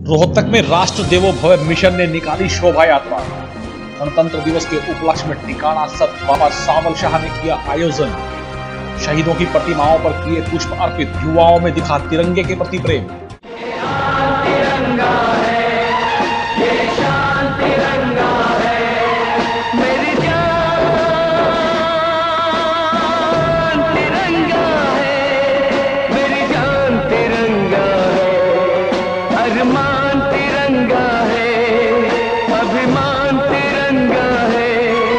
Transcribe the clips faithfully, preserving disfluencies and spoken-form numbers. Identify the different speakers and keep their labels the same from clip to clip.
Speaker 1: रोहतक में राष्ट्र देवो भव मिशन ने निकाली शोभा यात्रा। गणतंत्र दिवस के उपलक्ष्य में टिकाना सत बाबा सावल शाह ने किया आयोजन। शहीदों की प्रतिमाओं पर किए पुष्प अर्पित, युवाओं में दिखा तिरंगे के प्रति प्रेम।
Speaker 2: अभिमान तिरंगा है, अभिमान तिरंगा है।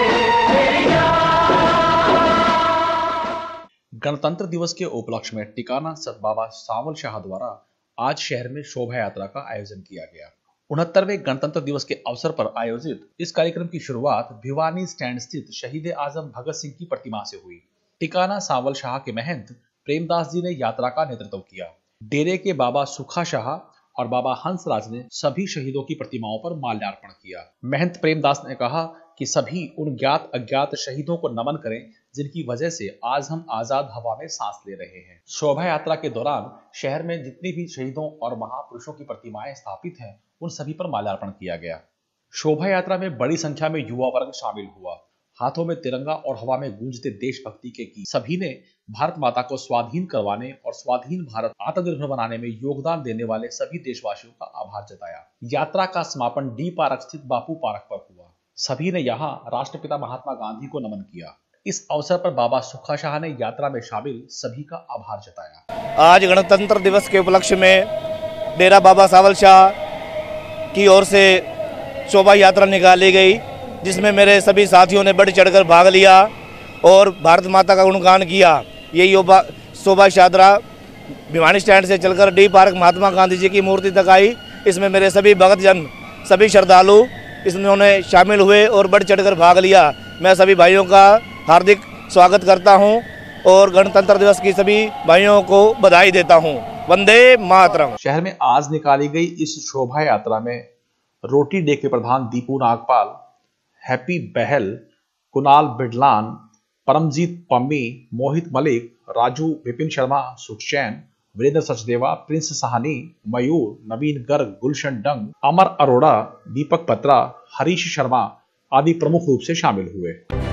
Speaker 1: गणतंत्र दिवस के उपलक्ष्य में टिकाना सत बाबा सावल शाह द्वारा आज शहर में शोभा यात्रा का आयोजन किया गया। उनहत्तरवें गणतंत्र दिवस के अवसर पर आयोजित इस कार्यक्रम की शुरुआत भिवानी स्टैंड स्थित शहीद आजम भगत सिंह की प्रतिमा से हुई। टिकाना सावल शाह के महंत प्रेमदास जी ने यात्रा का नेतृत्व किया। डेरे के बाबा सुखा शाह और बाबा हंसराज ने सभी शहीदों की प्रतिमाओं पर माल्यार्पण किया। महंत प्रेमदास ने कहा कि सभी उन ज्ञात अज्ञात शहीदों को नमन करें जिनकी वजह से आज हम आजाद हवा में सांस ले रहे हैं। शोभा यात्रा के दौरान शहर में जितनी भी शहीदों और महापुरुषों की प्रतिमाएं स्थापित हैं, उन सभी पर माल्यार्पण किया गया। शोभा यात्रा में बड़ी संख्या में युवा वर्ग शामिल हुआ। हाथों में तिरंगा और हवा में गूंजते देशभक्ति के गीत। सभी ने भारत माता को स्वाधीन करवाने और स्वाधीन भारत आत्मनिर्भर बनाने में योगदान देने वाले सभी देशवासियों का आभार जताया। यात्रा का समापन डी पार्क स्थित बापू पार्क पर हुआ। सभी ने यहाँ राष्ट्रपिता महात्मा गांधी को नमन किया। इस अवसर पर बाबा सुखा शाह ने यात्रा में शामिल सभी का आभार जताया।
Speaker 3: आज गणतंत्र दिवस के उपलक्ष्य में डेरा बाबा सावल शाह की ओर से शोभा यात्रा निकाली गई, जिसमें मेरे सभी साथियों ने बढ़ चढ़कर भाग लिया और भारत माता का गुणगान किया। ये योबा शोभा यात्रा भिवानी स्टैंड से चलकर डी पार्क महात्मा गांधी जी की मूर्ति तक आई। इसमें मेरे सभी भक्तजन, सभी श्रद्धालु इसमें शामिल हुए और बढ़ चढ़कर भाग लिया। मैं सभी भाइयों का हार्दिक स्वागत करता हूं और गणतंत्र दिवस की सभी भाइयों को बधाई देता हूं। वंदे मातरम।
Speaker 1: शहर में आज निकाली गई इस शोभा यात्रा में रोटी डे के प्रधान दीपू नागपाल, हैप्पी बहल, कुणाल बिडलान, परमजीत पम्मी, मोहित मलिक, राजू विपिन शर्मा, सुखचैन, वीरेंद्र सचदेवा, प्रिंस सहानी, मयूर, नवीन गर्ग, गुलशन डंग, अमर अरोड़ा, दीपक पत्रा, हरीश शर्मा आदि प्रमुख रूप से शामिल हुए।